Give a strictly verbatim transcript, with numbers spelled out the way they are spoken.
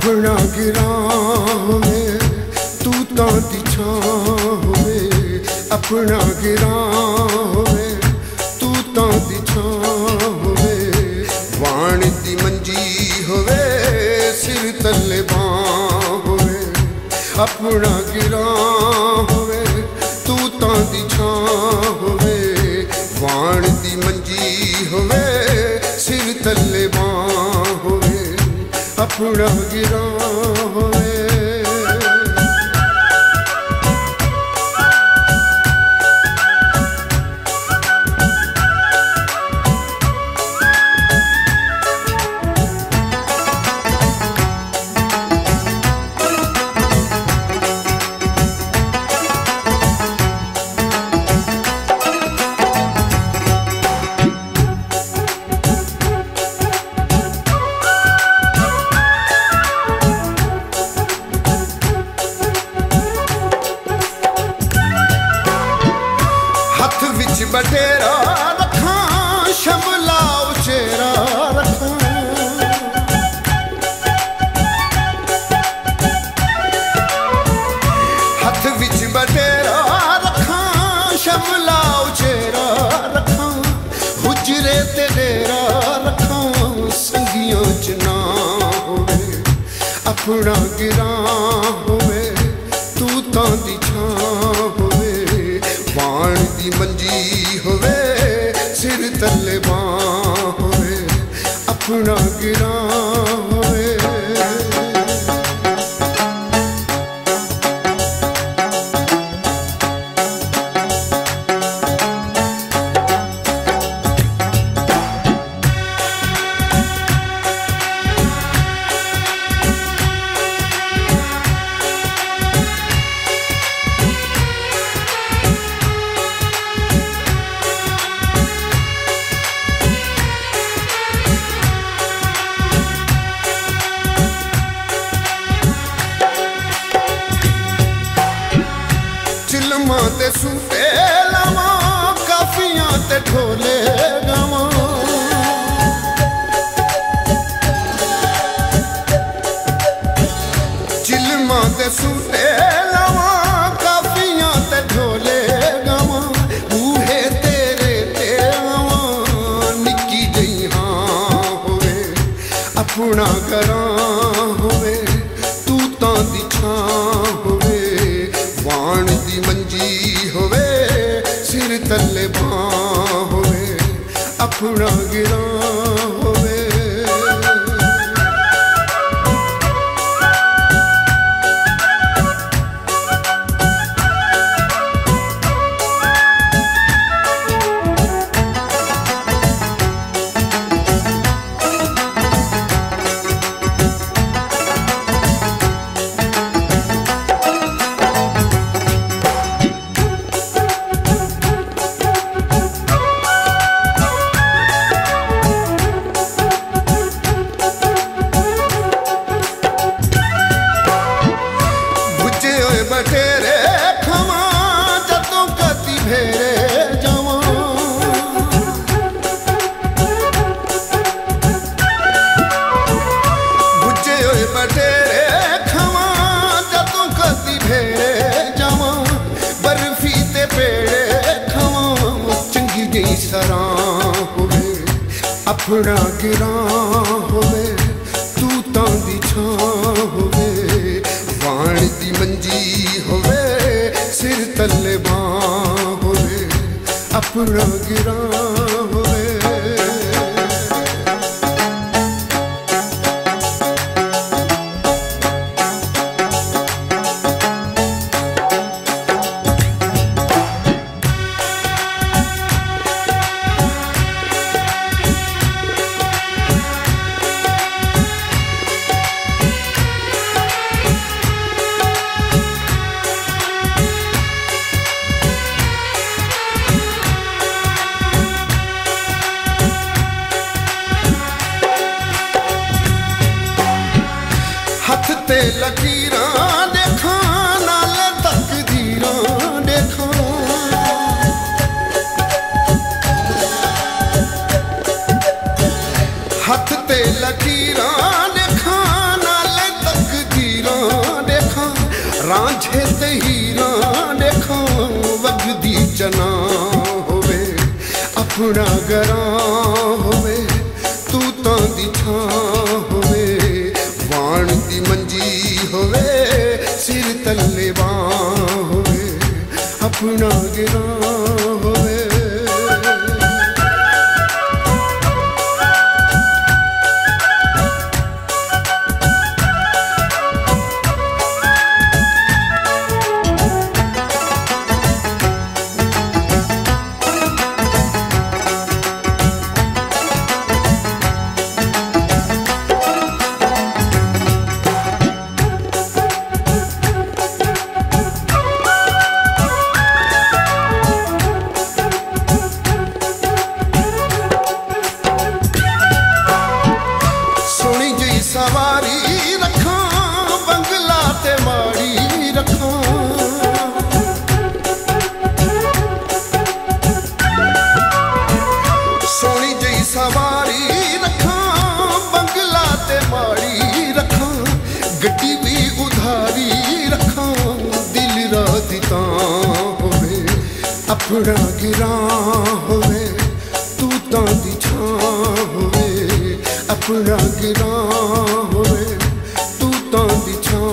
अपना गिरां में तू तां दी छां में, अपना गिरां में तू तां दी छां में। वाण दी मंजी होवे सिर तले बां होवे, अपना गिरां होवे तू तां दी छां होवे। वाण दी मंजी होवे सिर तले बां होवे, अपना गिरां होवे। बटेरा रखां शमला उचेरा रखां, हथ विच बटेरा रखां शमला उचेरा रखां। हुजरे ते डेरा रखां संगियों च ना होवे, अपना गिरां होवे तू तां दी छां होवे। वाण दी मंजी होवे सिर तले बां होवे, अपना गिरां होवे। चिलमां ते सूटे लावां काफियां ते ढोले गावां, चिलमां ते सूटे लावां काफियां ते ढोले गावां। बूहे तेरे ते आवां निक्की जई हां होवे, अपना घरां होवे तू तां दी छां होवे। वाण दी मंजी होवे सिर तले बां होवे, अपना गिरां होवे। बटेरे खवां जदों कदी भेरे जावां, बुझे होए बटेरे खवां जदों कदी भेरे जावां। बर्फी ते पेड़े खवां चंगी जई सरां होवे, अपना गिरां होवे तू तां दी छां होवे। वाण दी मंजी होवे सिर तले बां होवे, अपना गिरां होवे। हथ ते लकीरां देखा नाले तकदीरां देखा, हथ ते लकीरां देखा नाले ते हीरा देखा वगदी चना होवे अपना गरां होवे तू तां दी थां होवे वाण दी मंजी होवे सिर तले बां होवे अपना गिरां होवे। सवारी रखा बंगला ते माड़ी रखा सोनी जई सवारी रखा बंगला ते माड़ी रखा गड्डी भी उधारी रखा दिल रात तां होवे अपना गिरां होवे तू तां दी छां होवे अपना गिरां होवे तू तां दी छां